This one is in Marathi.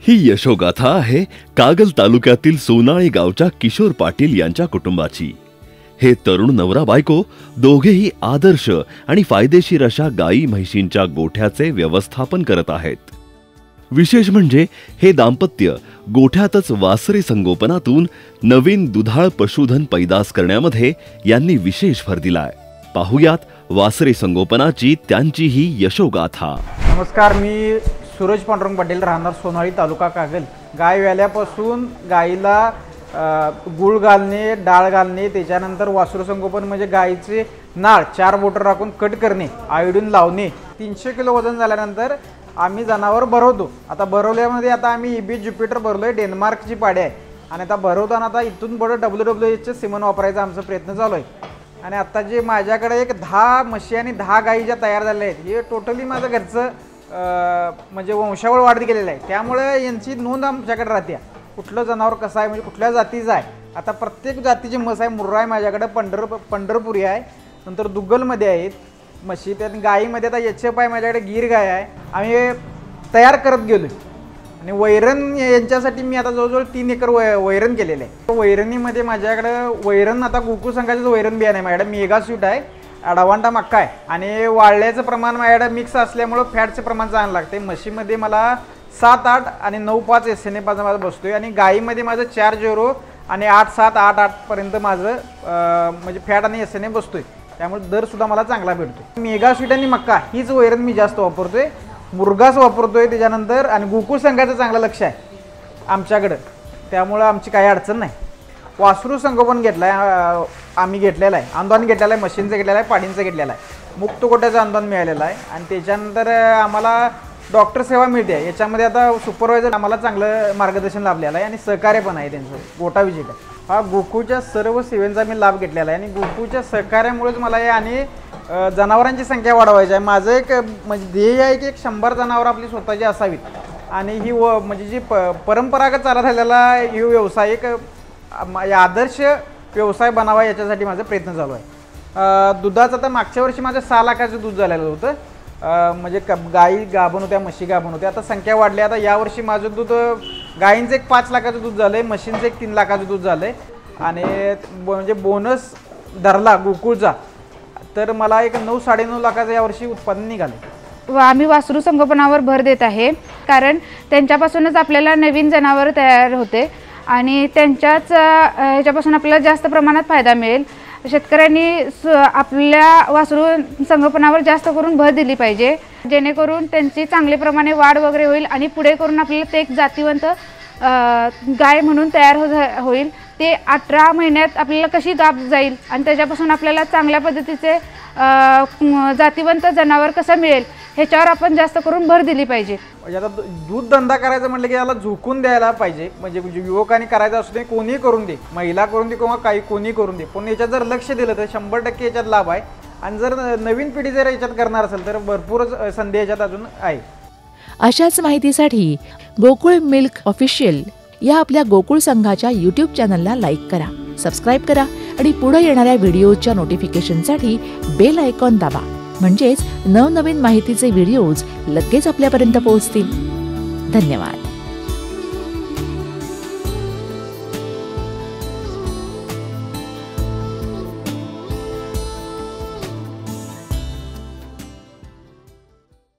ही यशोगाथा आहे कागल तालुक्यातील सोनाळी गावच्या किशोर पाटील यांच्या कुटुंबाची। हे तरुण नवरा बायको दोघेही आदर्श आणि फायदेशीर अशा गायी म्हैशींच्या गोठ्याचे व्यवस्थापन करत आहेत। विशेष म्हणजे हे दाम्पत्य गोठ्यातच वासरे संगोपनातून नवीन दुधाळ पशुधन पैदास करण्यामध्ये यांनी विशेष भर दिलाय। पाहुयात वासरे संगोपनाची त्यांची ही यशोगाथा। नमस्कार, मी सूरज पांडुरंग पाटील, राहणार सोनाळी, तालुका कागल। गाय व्याल्यापासून गायीला गुळ घालणे, डाळ घालणे, त्याच्यानंतर वासरू संगोपन म्हणजे गायीचे नाळ 4 बोटं राखून कट करणे, आयोडीन लावणे। 300 किलो वजन झाल्यानंतर आम्ही जनावर भरवतो। आता भरवल्यामध्ये आता आम्ही EB ज्युपिटर भरलोय, डेन्मार्कची पाडी आहे। आणि आता भरवताना आता इथून पुढे WWHचे सिमन वापरायचा आमचा प्रयत्न चालू आहे। आणि आता जे माझ्याकडे एक 10 म्हशी आणि 10 गायी ज्या तयार झाल्या आहेत, हे टोटली माझं घरचं म्हणजे वंशावळ वाढत गेलेलं आहे। त्यामुळे यांची नोंद आमच्याकडे राहते, कुठलं जनावर कसं आहे, म्हणजे कुठल्या जातीचं आहे। आता प्रत्येक जातीची म्हस आहे। मुर्रा आहे माझ्याकडे, पंढरपुरी आहे, नंतर दुग्गलमध्ये आहेत म्हशी। त्यात गायीमध्ये आता HF आहे माझ्याकडे, गिर गाय आहे। आम्ही तयार करत गेलो आणि वैरण यांच्यासाठी मी आता जवळजवळ 3 एकर वैरण केलेलं आहे। वैरणीमध्ये माझ्याकडे वैरण आता गोकुळ संघाचं वैरण बियाणं आहे माझ्याकडे, मेगा स्वीट आहे, अडवांटा मक्का आहे आणि वाळल्याचं प्रमाण माझ्याकडे मिक्स असल्यामुळं फॅटचं प्रमाण चांगलं लागते। म्हशीमध्ये मला 7, 8 आणि 9, 5 SNA माझा बसतोय आणि गायीमध्ये माझं 4, 0 आणि 8, 7, 8, 8 पर्यंत माझं म्हणजे फॅट आणि SNA बसतोय। त्यामुळे दर सुद्धा मला चांगला भेटतो। मेगा स्वीट आणि मक्का हीच वैरण मी जास्त वापरतोय, मुर्गास वापरतोय त्याच्यानंतर, आणि गोकुळ संघाचं चांगलं लक्ष आहे आमच्याकडं, त्यामुळं आमची काही अडचण नाही। वासरू संगोपन घेतलाय आम्ही, घेतलेला आहे अनुदान, घेतलेलं आहे मशीनचं, घेतलेलं आहे पाडींचं, घेतलेलं आहे मुक्त गोट्याचं अनुदान मिळालेलं आहे। आणि त्याच्यानंतर आम्हाला डॉक्टर सेवा मिळते। याच्यामध्ये आता सुपरवायझर आम्हाला चांगलं मार्गदर्शन लाभलेलं आहे आणि सहकार्य पण आहे त्यांचं। गोटा विजिट हा गोकुळच्या सर्व सेवांचा मी लाभ घेतलेला आहे आणि गोकुळच्या सहकार्यामुळेच मला हे आणि जनावरांची संख्या वाढवायची आहे। माझं एक म्हणजे ध्येय आहे की 100 जनावर आपली स्वतःची असावीत आणि ही म्हणजे जी परंपरागत चालत आलेला ही व्यवसाय एक आदर्श व्यवसाय बनावा, याच्यासाठी माझा प्रयत्न चालू आहे। दुधाचं तर मागच्या वर्षी माझं 6 लाखाचं दूध झालेलं होतं, म्हणजे गाई गाभण होत्या, म्हशी गाभण होत्या। आता संख्या वाढली, आता यावर्षी माझं दूध गायींचं एक 5 लाखाचं दूध झालं आहे, म्हशींचं एक 3 लाखाचं दूध झालं आहे। आणि म्हणजे बोनस धरला गोकुळचा तर मला एक 9, 9.5 लाखाचं यावर्षी उत्पादन निघाले। आम्ही वासरू संगोपनावर भर देत आहे, कारण त्यांच्यापासूनच आपल्याला नवीन जनावर तयार होते आणि त्यांच्याच ह्याच्यापासून आपल्याला जास्त प्रमाणात फायदा मिळेल। शेतकऱ्यांनी आपल्या वासरू संगोपनावर जास्त करून भर दिली पाहिजे, जेणेकरून त्यांची चांगल्या प्रमाणे वाढ वगैरे होईल आणि पुढे करून आपल्याला ते एक जातीवंत गाय म्हणून तयार होईल। ते 18 महिन्यात आपल्याला कशी गाभ जाईल आणि त्याच्यापासून आपल्याला चांगल्या पद्धतीचे जातीवंत जनावर कसं मिळेल, ह्याच्यावर आपण जास्त करून भर दिली पाहिजे। म्हणजे आता दूध धंदा करायचं म्हटलं की याला झुकून द्यायला पाहिजे, म्हणजे युवकांनी करायचं असू दे, कोणीही करून दे, महिला करून दे किंवा काही कोणी करून दे, पण याच्यात जर लक्ष दिलं तर 100% याच्यात लाभ आहे। आणि जर नवीन पिढी जर याच्यात करणार असेल तर भरपूर संधी याच्यात अजून आहे। अशाच माहितीसाठी गोकुळ मिल्क ऑफिशियल या आपल्या गोकुळ संघाच्या YouTube चॅनलला लाईक करा, सबस्क्राईब करा आणि पुढे येणाऱ्या व्हिडिओच्या नोटिफिकेशनसाठी बेल आयकॉन दाबा, म्हणजेच नवनवीन माहितीचे व्हिडिओज लगेच आपल्यापर्यंत पोहोचतील। धन्यवाद।